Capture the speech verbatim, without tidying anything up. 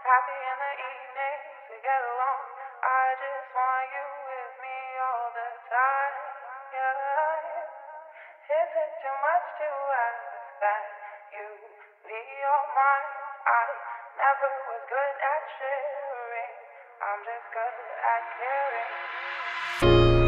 happy in the evening to get along. I just want you with me all the time. Yeah. Is it too much to ask that you be all mine? I never was good at sharing. I'm just good at caring.